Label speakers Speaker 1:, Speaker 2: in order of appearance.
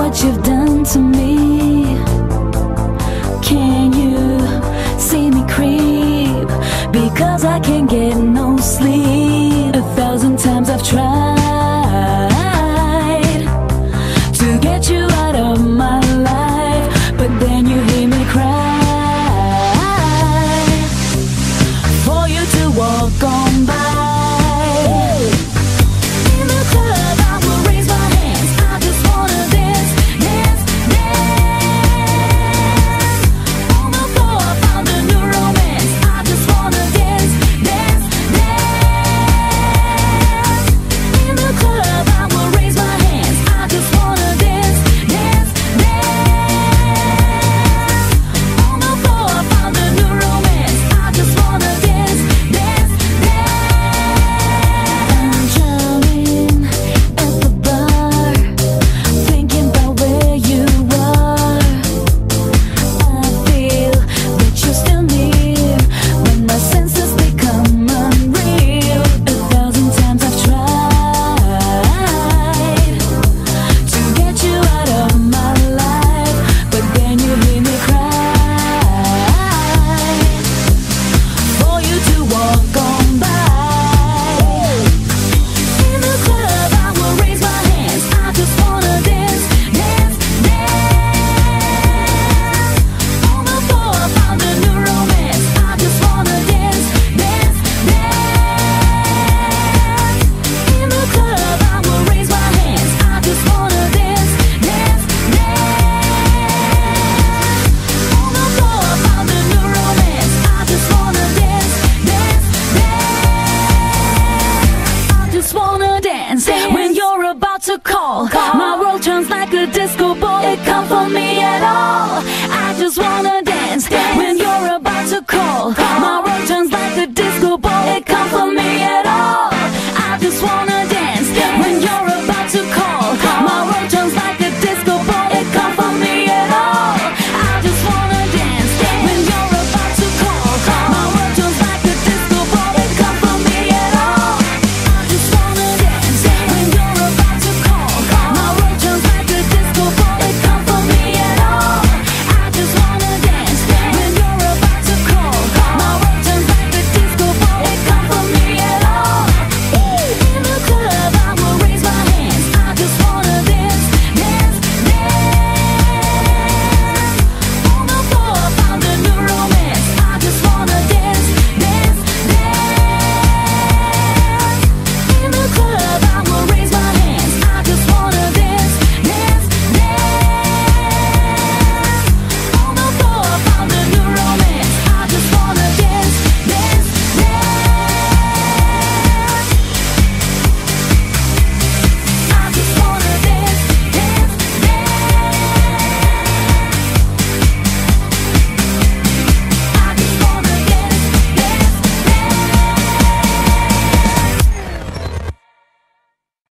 Speaker 1: what you've done to me. Can you see me creep? Because I can't get no sleep. 1,000 times I've tried to get you out of my life, but then you hear me cry for you to walk on by. When you're about to call, my world turns like a disco ball. It can't for me at all. I just wanna